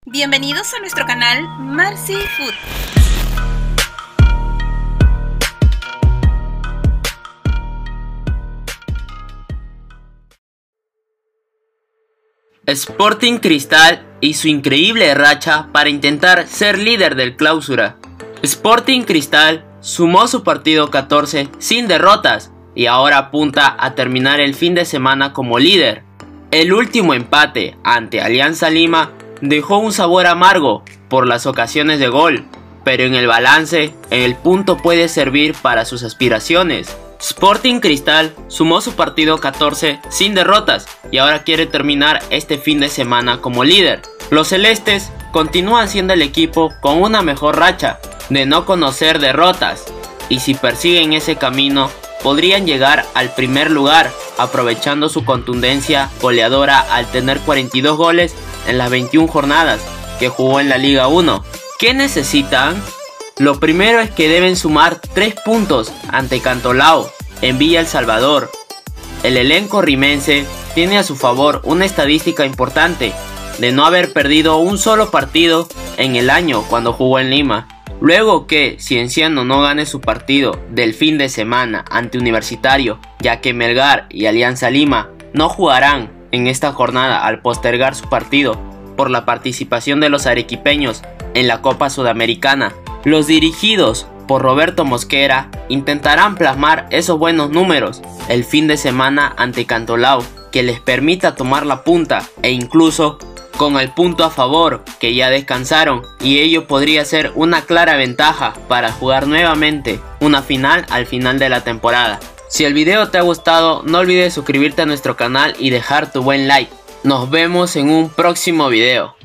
Bienvenidos a nuestro canal Marcy Food. Sporting Cristal y su increíble racha para intentar ser líder del Clausura. Sporting Cristal sumó su partido 14 sin derrotas y ahora apunta a terminar el fin de semana como líder. El último empate ante Alianza Lima dejó un sabor amargo por las ocasiones de gol, pero en el balance, el punto puede servir para sus aspiraciones. Sporting Cristal sumó su partido 14 sin derrotas y ahora quiere terminar este fin de semana como líder. Los celestes continúan siendo el equipo con una mejor racha de no conocer derrotas, y si persiguen ese camino podrían llegar al primer lugar, aprovechando su contundencia goleadora al tener 42 goles en las 21 jornadas que jugó en la Liga 1. ¿Qué necesitan? Lo primero es que deben sumar 3 puntos ante Cantolao en Villa El Salvador. El elenco rimense tiene a su favor una estadística importante de no haber perdido un solo partido en el año cuando jugó en Lima. Luego que Cienciano no gane su partido del fin de semana ante Universitario, ya que Melgar y Alianza Lima no jugarán en esta jornada al postergar su partido por la participación de los arequipeños en la Copa Sudamericana, los dirigidos por Roberto Mosquera intentarán plasmar esos buenos números el fin de semana ante Cantolao, que les permita tomar la punta e incluso con el punto a favor que ya descansaron, y ello podría ser una clara ventaja para jugar nuevamente una final al final de la temporada. Si el video te ha gustado, no olvides suscribirte a nuestro canal y dejar tu buen like. Nos vemos en un próximo video.